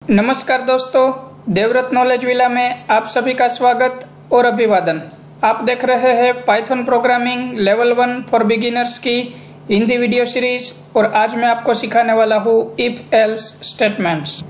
नमस्कार दोस्तों, Devvrat knowledge villa में आप सभी का स्वागत और अभिवादन। आप देख रहे हैं Python programming level 1 for beginners की हिंदी वीडियो सीरीज और आज मैं आपको सिखाने वाला हूँ इफ एल्स स्टेटमेंट्स।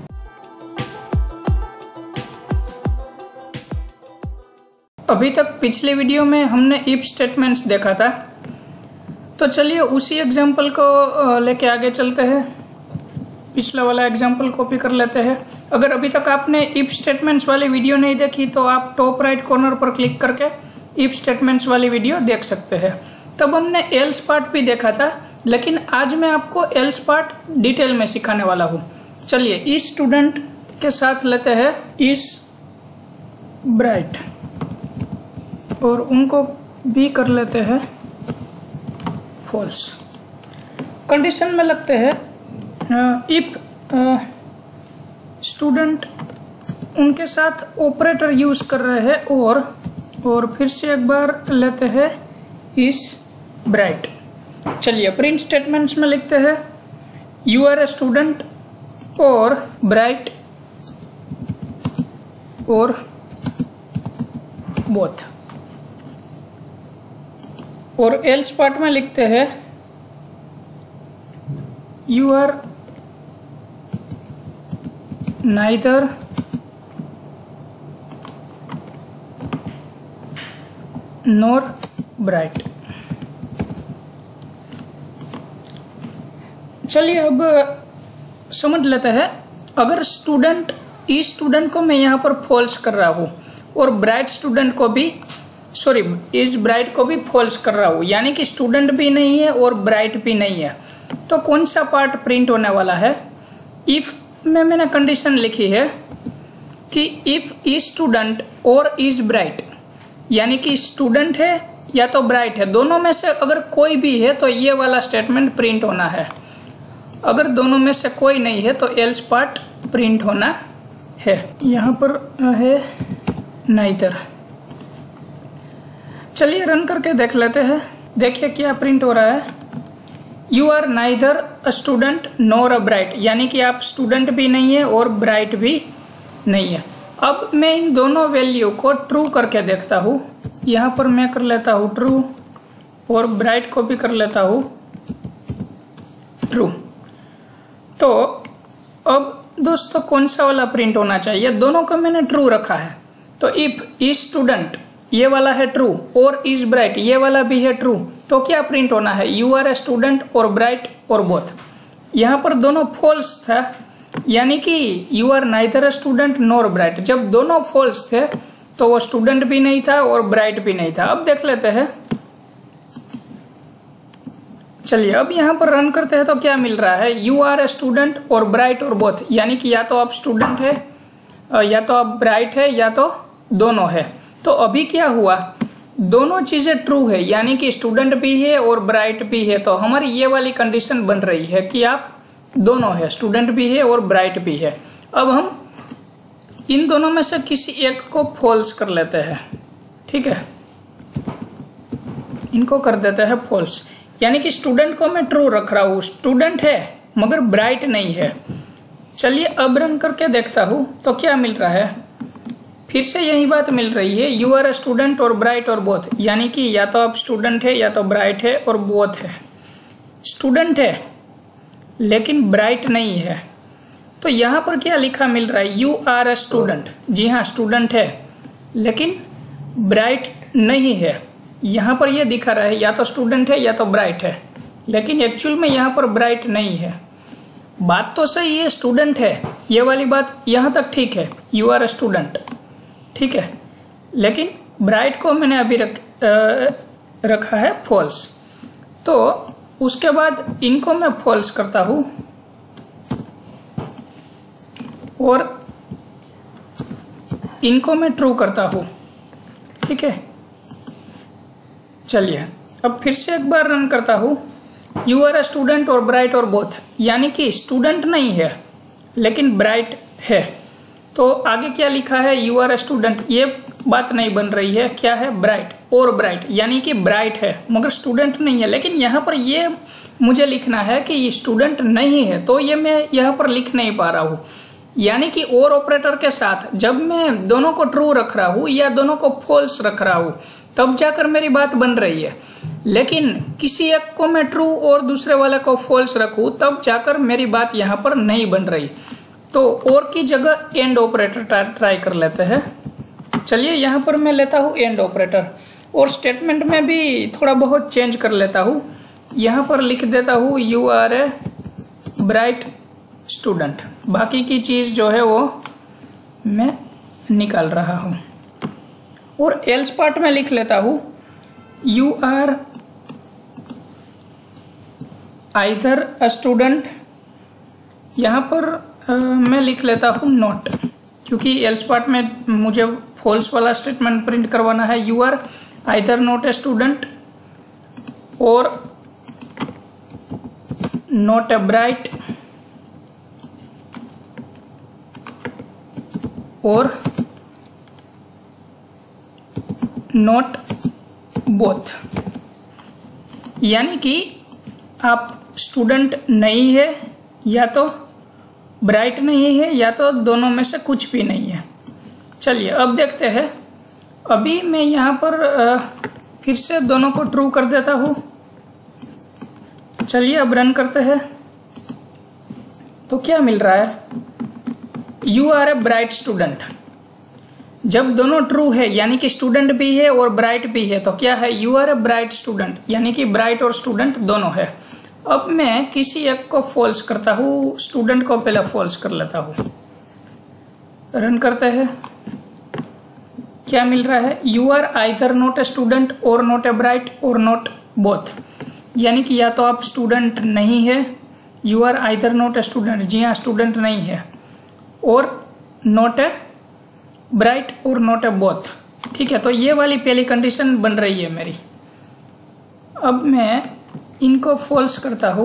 अभी तक पिछली वीडियो में हमने इफ स्टेटमेंट्स देखा था, तो चलिए उसी एग्जाम्पल को लेके आगे चलते हैं। पिछला वाला एग्जाम्पल कॉपी कर लेते हैं। अगर अभी तक आपने इफ स्टेटमेंट्स वाली वीडियो नहीं देखी तो आप टॉप राइट कॉर्नर पर क्लिक करके इफ स्टेटमेंट्स वाली वीडियो देख सकते हैं। तब हमने एल्स पार्ट भी देखा था, लेकिन आज मैं आपको एल्स पार्ट डिटेल में सिखाने वाला हूँ। चलिए इस स्टूडेंट के साथ लेते हैं इस ब्राइट और उनको भी कर लेते हैं फॉल्स। कंडीशन में लगते हैं इफ स्टूडेंट उनके साथ ऑपरेटर यूज कर रहे हैं और फिर से एक बार लेते हैं इस ब्राइट। चलिए प्रिंट स्टेटमेंट्स में लिखते हैं you are a student or bright or both. और एल्स पार्ट में लिखते हैं you are neither nor bright। चलिए अब समझ लेते हैं। अगर स्टूडेंट इस स्टूडेंट को मैं यहाँ पर फॉल्स कर रहा हूँ और ब्राइट स्टूडेंट को भी इस ब्राइट को भी फॉल्स कर रहा हूँ, यानी कि स्टूडेंट भी नहीं है और ब्राइट भी नहीं है, तो कौन सा पार्ट प्रिंट होने वाला है? इफ में मैंने कंडीशन लिखी है कि if is student or is bright, यानी कि स्टूडेंट है या तो ब्राइट है, दोनों में से अगर कोई भी है तो ये वाला स्टेटमेंट प्रिंट होना है। अगर दोनों में से कोई नहीं है तो एल्स पार्ट प्रिंट होना है। यहाँ पर है नाइदर। चलिए रन करके देख लेते हैं। देखिए क्या प्रिंट हो रहा है। You are neither a student nor a bright, यानी कि आप स्टूडेंट भी नहीं है और ब्राइट भी नहीं है। अब मैं इन दोनों वैल्यू को ट्रू करके देखता हूँ। यहाँ पर मैं कर लेता हूँ ट्रू और ब्राइट को भी कर लेता हूँ ट्रू। तो अब दोस्तों कौन सा वाला प्रिंट होना चाहिए? दोनों को मैंने ट्रू रखा है, तो इफ इज स्टूडेंट ये वाला है ट्रू और इज ब्राइट ये वाला भी है ट्रू, तो क्या प्रिंट होना है? You are a student or bright or both. यहाँ पर दोनों फॉल्स था, यानी कि you are neither a student nor bright. जब दोनों फॉल्स थे तो वो स्टूडेंट भी नहीं था और ब्राइट भी नहीं था। अब देख लेते हैं। चलिए अब यहाँ पर रन करते हैं तो क्या मिल रहा है? You are a student or bright or both, यानी कि या तो आप स्टूडेंट है या तो आप ब्राइट है या तो दोनों है। तो अभी क्या हुआ? दोनों चीजें ट्रू है, यानी कि स्टूडेंट भी है और ब्राइट भी है। तो हमारी ये वाली कंडीशन बन रही है कि आप दोनों है, स्टूडेंट भी है और ब्राइट भी है। अब हम इन दोनों में से किसी एक को फॉल्स कर लेते हैं। ठीक है, इनको कर देते हैं फॉल्स, यानी कि स्टूडेंट को मैं ट्रू रख रहा हूँ, स्टूडेंट है मगर ब्राइट नहीं है। चलिए अब रन करके देखता हूँ तो क्या मिल रहा है। फिर से यही बात मिल रही है, you are a student or bright or both, यानी कि या तो आप स्टूडेंट है या तो ब्राइट है और बोथ है। स्टूडेंट है लेकिन ब्राइट नहीं है, तो यहाँ पर क्या लिखा मिल रहा है? You are a student. जी हाँ, स्टूडेंट है लेकिन ब्राइट नहीं है। यहाँ पर यह दिखा रहा है या तो स्टूडेंट है या तो ब्राइट है, लेकिन एक्चुअल में यहाँ पर ब्राइट नहीं है। बात तो सही है, स्टूडेंट है, ये वाली बात यहाँ तक ठीक है, यू आर ए स्टूडेंट, ठीक है, लेकिन ब्राइट को मैंने अभी रखा है फॉल्स। तो उसके बाद इनको मैं फॉल्स करता हूँ और इनको मैं ट्रू करता हूँ। ठीक है, चलिए अब फिर से एक बार रन करता हूँ। You are a student or bright or both, यानी कि स्टूडेंट नहीं है लेकिन ब्राइट है। तो आगे क्या लिखा है? यू आर ए स्टूडेंट, ये बात नहीं बन रही है। क्या है? ब्राइट और ब्राइट, यानी कि ब्राइट है मगर स्टूडेंट नहीं है। लेकिन यहाँ पर ये मुझे लिखना है कि ये स्टूडेंट नहीं है, तो ये मैं यहाँ पर लिख नहीं पा रहा हूँ। यानी कि और ऑपरेटर के साथ जब मैं दोनों को ट्रू रख रहा हूँ या दोनों को फॉल्स रख रहा हूँ तब जाकर मेरी बात बन रही है, लेकिन किसी एक को मैं ट्रू और दूसरे वाले को फॉल्स रखूँ तब जाकर मेरी बात यहाँ पर नहीं बन रही। तो और की जगह एंड ऑपरेटर ट्राई कर लेते हैं। चलिए यहाँ पर मैं लेता हूँ एंड ऑपरेटर और स्टेटमेंट में भी थोड़ा बहुत चेंज कर लेता हूँ। यहाँ पर लिख देता हूँ you are a bright student. बाकी की चीज़ जो है वो मैं निकाल रहा हूँ। और एल्स पार्ट में लिख लेता हूँ you are either a student. यहाँ पर मैं लिख लेता हूँ नॉट, क्योंकि एल्स पार्ट में मुझे फॉल्स वाला स्टेटमेंट प्रिंट करवाना है। You are either not a student or not a bright or not both. यानी कि आप स्टूडेंट नहीं है या तो ब्राइट नहीं है या तो दोनों में से कुछ भी नहीं है। चलिए अब देखते हैं। अभी मैं यहाँ पर फिर से दोनों को ट्रू कर देता हूँ। चलिए अब रन करते हैं। तो क्या मिल रहा है, you are a bright student. जब दोनों ट्रू है यानी कि स्टूडेंट भी है और ब्राइट भी है तो क्या है, you are a bright student, यानी कि ब्राइट और स्टूडेंट दोनों है। अब मैं किसी एक को फॉल्स करता हूँ, स्टूडेंट को पहले फॉल्स कर लेता हूँ। रन करते हैं। क्या मिल रहा है, you are either not a student or not a bright or not both. यानी कि या तो आप स्टूडेंट नहीं है, you are either not a student, जी हाँ स्टूडेंट नहीं है, or not a bright or not a both. ठीक है, तो ये वाली पहली कंडीशन बन रही है मेरी। अब मैं इनको फॉल्स करता हूँ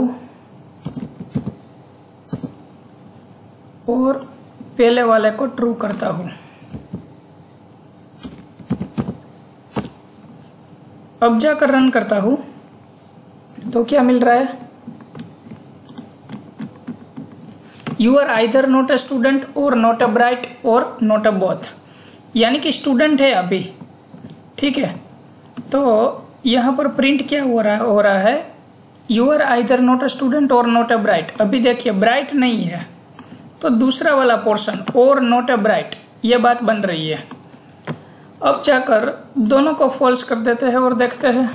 और पहले वाले को ट्रू करता हूँ। अब जाकर रन करता हूँ तो क्या मिल रहा है, you are either not a student or not a bright or not a both. यानी कि स्टूडेंट है अभी। ठीक है, तो यहाँ पर प्रिंट क्या हो रहा है, you are either not a student or not a bright. अभी देखिए ब्राइट नहीं है तो दूसरा वाला पोर्शन और नॉट ए ब्राइट, ये बात बन रही है। अब जाकर दोनों को फॉल्स कर देते हैं और देखते हैं।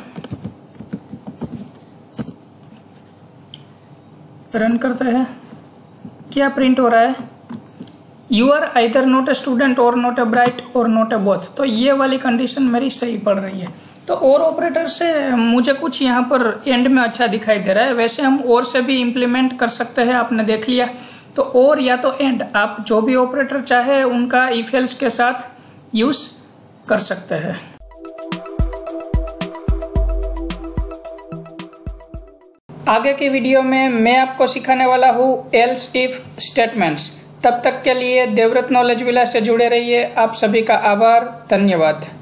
रन करते हैं। क्या प्रिंट हो रहा है, you are either not a student or not a bright or not a both. तो ये वाली कंडीशन मेरी सही पड़ रही है। तो और ऑपरेटर से मुझे कुछ यहाँ पर एंड में अच्छा दिखाई दे रहा है। वैसे हम और से भी इम्प्लीमेंट कर सकते हैं, आपने देख लिया। तो और या तो एंड, आप जो भी ऑपरेटर चाहे उनका इफ एल्स के साथ यूज कर सकते हैं। आगे की वीडियो में मैं आपको सिखाने वाला हूँ एल्स इफ स्टेटमेंट्स। तब तक के लिए देवव्रत नॉलेज विला से जुड़े रहिए। आप सभी का आभार, धन्यवाद।